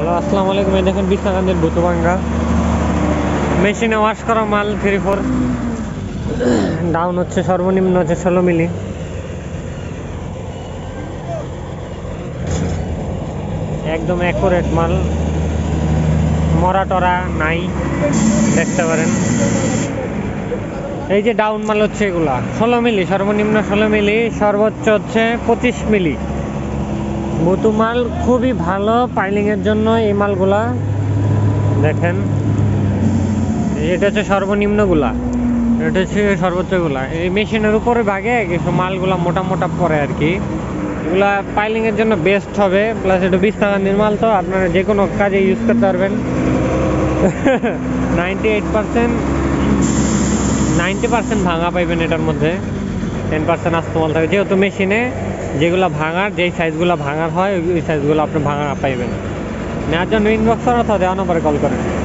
Hello, আসসালামু আলাইকুম। এই দেখেন বিছনাকান্দির বুতুভাঙ্গা মেশিনে ওয়াশ করা মাল 3-4 ডাউন হচ্ছে, সর্বনিম্ন হচ্ছে 16 মিলি। একদম অ্যাকুরেট মাল, মরা টরা নাই, দেখতে পারেন। এই যে ডাউন মাল হচ্ছে এগুলা 16 মিলি, সর্বনিম্ন 16 মিলি, সর্বোচ্চ হচ্ছে 25 মিলি। বুতু মাল খুবই ভালো পাইলিংয়ের জন্য এই মালগুলা। দেখেন এটা হচ্ছে সর্বনিম্নগুলা, এটা হচ্ছে সর্বোচ্চগুলা। এই মেশিনের উপরে ভাগে কিছু মালগুলা মোটা মোটা পড়ে আর কি। এগুলা পাইলিংয়ের জন্য বেস্ট হবে, প্লাস এটা বিছনাকান্দির মাল, তো আপনারা যে কোনো কাজে ইউজ করতে পারবেন। 90% ভাঙা পাইবেন এটার মধ্যে, 10% আস্তমাল থাকে, যেহেতু মেশিনে যেগুলো ভাঙার, যেই সাইজগুলো ভাঙার হয় ওই সাইজগুলো আপনি ভাঙা পাইবেন। নেওয়ার জন্য ইনবক্স অথবা দেওয়া নম্বরে কল করেন।